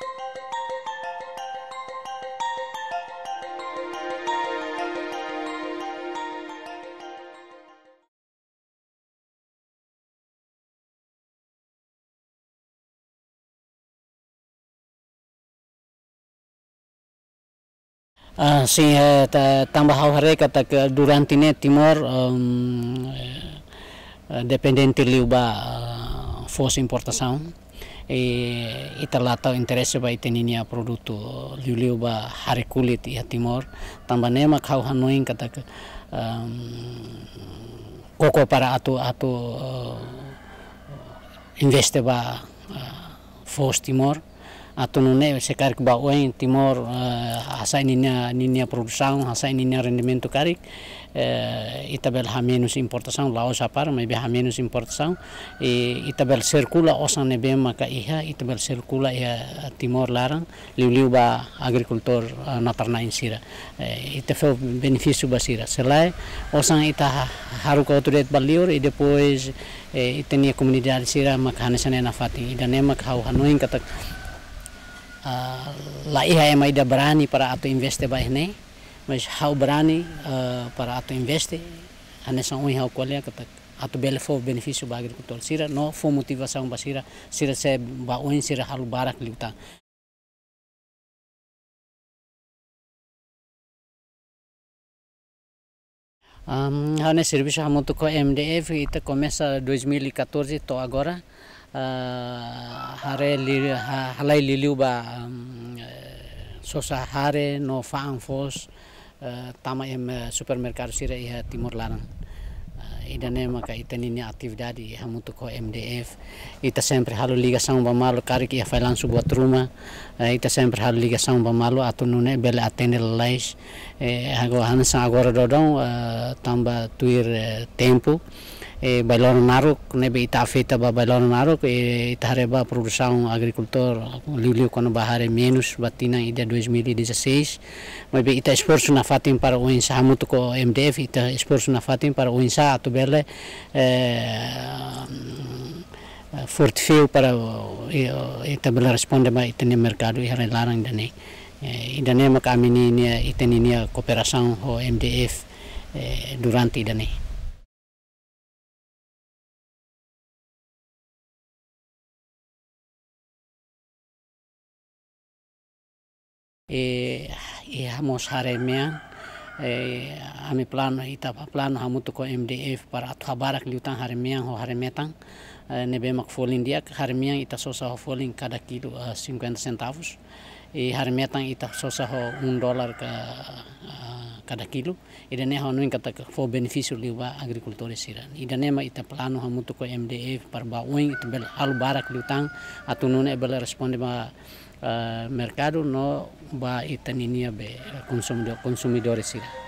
Sim, tambah hau hare kata ke durante ne Timor dependente liuba força importação e italata interesse ba iteninia produto liuba hare kulit ia Timor tambah nema kau hanoin kata ke koko para atu investe ba força Timor atau nune sekar ke bawah Timor hasa ninia produção hasa ninia rendimento karik itabel ha menos importação laos apar mas ha menos importação e itabel circula osan nebe maka iha itabel circula ia Timor larang liu ba agricultor natarna insira itafel benefício basira selai osan ita haru ka autoridade balior e depois itenia comunidade sira maka hanesane na fati idane maka hau hanoin kata la iha ema ida berani para atau investe ba ini mas hau berani para atau investe hanes ang hau kualia kata atau bele fo benefício ba agricultor sira no fo motivação ba sira se ba oin sira halu barak liuta hanes serviço hamutu ko MDF ita começa 2014 to agora halai liliu ba sosa hare no faang fos tama supermercado sira ia Timor larang idane maka itani atividade hamutu ko MDF ita sempre halu ligação ba malo karik ia vai lanço buat rumah ita sempre halu ligação ba malo atau nune bele atende lais agora dodong tamba tuir tempo bailon naruk nebe ita afeta ba bailon naruk ita hareba produção agricultor liu kono bahare menos batina ida 2016 mas ita esforço na fatim para o insa hamutu ko MDF ita esforço na fatim para o insa atu bele fortifio para ita bele responde ba ita mercado ihare larang idane maka amini ita ninia cooperação ho MDF durante idane hamos haremia ami plano ita plano hamutu ko MDF para atu habarak liutan haremia ho haremetang nebe mak folin dia haremia ita sosa ho folin cada kilo 50 centavos e haremetang ita sosa ho $1 cada kilo idane ho nuin kata fo benefício liuba agricultores sira idane ma ita plano hamutu ko MDF para ba uing ita bel halu barak liutang atu nune bel responde ba mercado no ba itaninia be consumidores sira